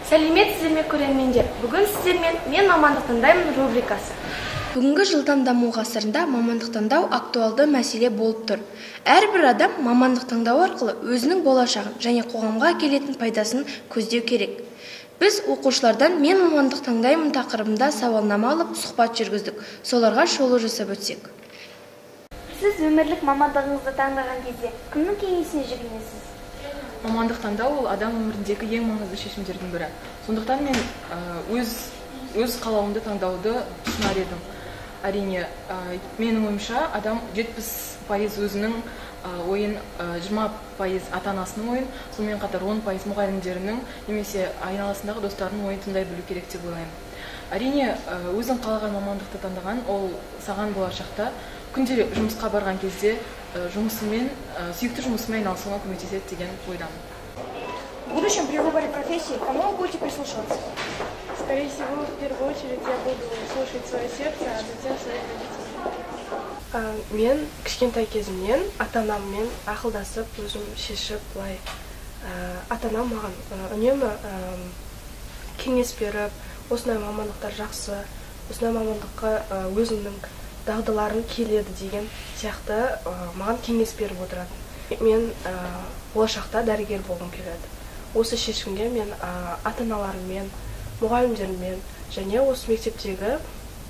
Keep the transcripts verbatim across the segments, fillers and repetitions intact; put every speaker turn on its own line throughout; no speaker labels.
Сәлеметсіздер ме көрермендер? Бүгін сіздермен мен мамандық таңдаймын рубрикасы. Бүгінгі жылдам даму ғасырында мамандық таңдау актуалды мәселе болып тұр. Әрбір адам мамандық таңдау арқылы өзінің болашағын және қоғамға келетін пайдасын көздеу керек. Біз оқушылардан мен мамандық таңдаймын тақырыбында сауалнама алып сұхбат жүргіздік. Соларға шолу жасап өтсек.
Сіз өмірлік мамандығыңызды таңдаған кезде кімнің кеңесіне жүгінесіз?
Мамандық таңдау ол адам өміріндегі ең маңызды шешімдердің бірі. Сондықтан мен өз өз қалауымды таңдауды ұсынар едім. Әрине, менің ойымша адам жетпіс пайыз өзінің ойын, жиырма пайыз ата-анасының ойын, сонымен қатар он пайыз мұғалімдерінің немесе айналасындағы достарының ойын тыңдай білу керек деп ойлаймын. Әрине, өзің қалаған мамандықты таңдаған ол саған болашақта күнде жұмысқа барған кезде жұмысымен, сүйікті жұмысымен айналысуға көмектеседі деген ойдамын.
В будущем при выборе профессии кому вы будете прислушиваться?
Скорее всего, в первую очередь я буду слушать свое сердце, а затем своих родителей.
Мен кішкентай кезімнен ата-анаммен ақылдасып, өзім шешіп, былай ата-анам маған үнемі кеңес беріп, осындай мамандықтар жақсы, осындай мамандыққа өзімнің дағдыларын келеді деген сияқты маған кеңес беріп отырады. Мен болашақта дәрігер болғым келеді. Осы шешімге мен ата-аналарыммен, мұғалімдермен және осы мектептегі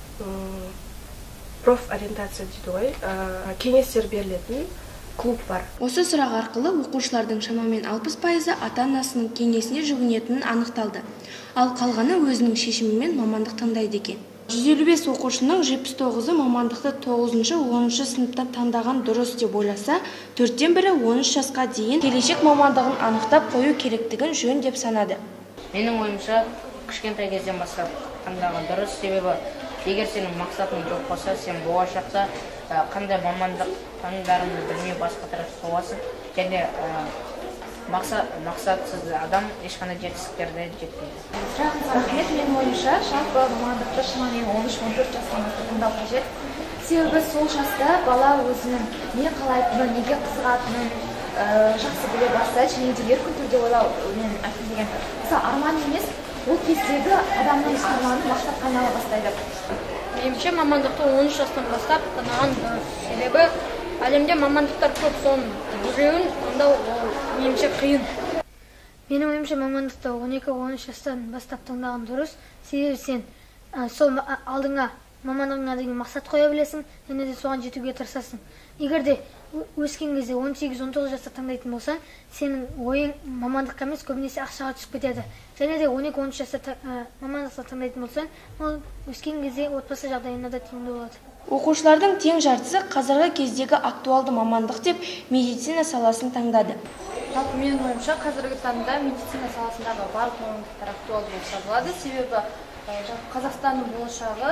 профориентация дейді ғой, кеңестер берілетін клуб бар.
Осы сұрақ арқылы оқушылардың шамамен алпыс пайызы ата-анасының кеңесіне жүгінетінін анықталды. Ал қалғаны өзінің шешімімен мамандық таңдайды екен. жүз елу бес оқушының жетпіс тоғызы мамандықты тоғызыншы оныншы сыныпта таңдаған дұрыс деп ойласа, төрттен бірі он үш жасқа дейін келешек мамандығын анықтап қою керектігін жөн деп санады.
Менің ойымша, кішкентай кезден бастап таңдаған дұрыс, себебі егер сенің мақсатың жоқ болса, сен болашақта қандай мамандық таңдарыңды білмей басқа тарaf соғасың, және мақсатсыз адам ешқандай жетістіктерге жетпейді.
Рахмет, менің ойымша, жалпы мамандықты шамамен он үш он төрт жастан таңдау қажет. Себебі сол жаста бала өзінің не қалайтынын, неге қызығатынын жақсы біле бастайды, және де еркін түрде ойлау мен әкелген. Мысалы, арман емес, ол кездегі адамның арманы мақсатқа айнала бастайды.
Меніңше мамандықты он үш жастан бастап таңдаған дұрыс. Себебі әлемде мамандықтар көп, соның біреуін таңдау меніңше қиын.
Менің ойымша мамандықты он екі он үш жастан бастап таңдаған дұрыс. Себебі сен сол алдыңа мамандығыңа деген мақсат қоя білесің, және де соған жетуге тырысасың. Егер де өскен кезде он сегіз он тоғыз жаста таңдайтын болсаң, сенің ойың мамандыққа емес, көбінесе ақшаға түсіп кетеді. Және де он екі он үш жаста мамандықты таңдайтын болсаң, ол өскен кезде отбасы жағдайына да тиімді болады.
Оқушылардың тең жартысы қазіргі кездегі актуалды мамандық деп медицина саласын таңдады.
Жалпы менің ойымша, қазіргі таңда медицина саласындағы барлық мамандықтар актуалды болып табылады. Себебі Қазақстанның болашағы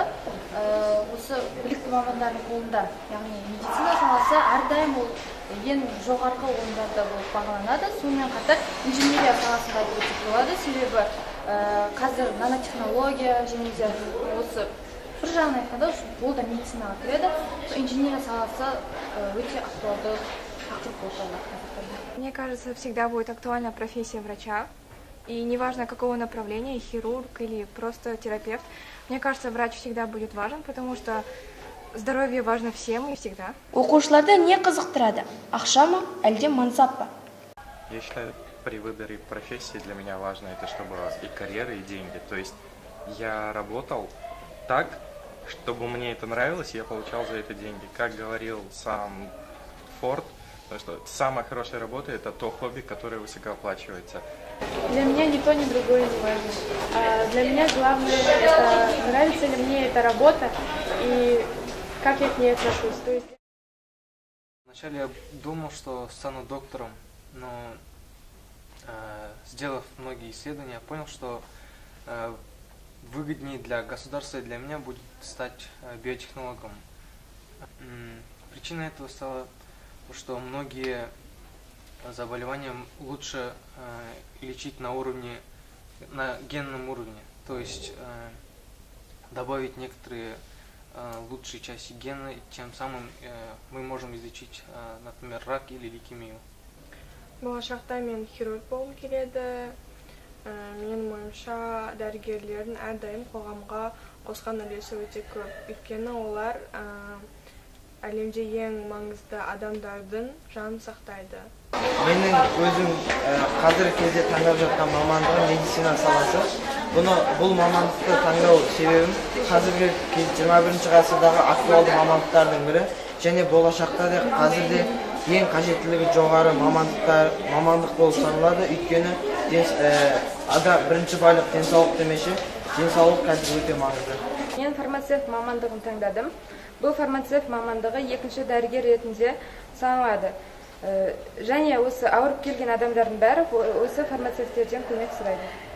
осы білікті мамандардың қолында. Яғни медицина саласы әрдайым ол ең жоғарғы орындарда болып бағаланады. Сонымен қатар инженерия саласында өте болады. Себебі қазір нанотехнология және де осы бір жағынан айтқанда ол да медицинаға кіреді. Инженерия саласы өте актуалды тақырып болып табылады.
Мне кажется, всегда будет актуальна профессия врача. И неважно, какого направления, хирург или просто терапевт, мне кажется, врач всегда будет важен, потому что здоровье важно всем и всегда.
Оқушыларды не қызықтырады? Ақша ма, әлде мансап па?
Я считаю, при выборе профессии для меня важно это, чтобы и карьера, и деньги. То есть я работал так, чтобы мне это нравилось, и я получал за это деньги. Как говорил сам Форд, что самая хорошая работа – это то хобби, которое высокооплачивается.
Для меня ни то, ни другое не важно. А для меня главное, это нравится ли мне эта работа и как я к ней отношусь. То есть...
Вначале я думал, что стану доктором, но э, сделав многие исследования, я понял, что э, выгоднее для государства и для меня будет стать э, биотехнологом. Причиной этого стало, что многие заболевания лучше э, лечить на уровне, на генном уровне, то есть э, добавить некоторые э, лучшие части гена, и тем самым э, мы можем излечить, э, например, рак или лейкемию.
Болашақта мен хирург болғым келеді.
Менің ойымша, дәрігерлердің әрдайым қоғамға қосқан үлесі өте көп. Өйткені олар әлемде ең маңызды адамдардың жанын сақтайды.
Менің өзім қазіргі кезде таңдап жатқан мамандығым медицина саласы. Бұны бұл мамандықты таңдау себебім қазіргі жиырма бірінші ғасырдағы актуалды мамандықтардың бірі, және болашақта да қазірде ең қажеттілігі жоғары мамандықтар мамандық болып саналады. Өйткені адам бірінші байлық денсаулық демекші, денсаулық қазір өте маңызды.
Мен фармацевт мамандығын таңдадым. Бұл фармацевт мамандығы екінші дәрігер ретінде саналады. Және осы ауырып келген адамдардың бәрі осы фармацевттерден көмек сұрайды.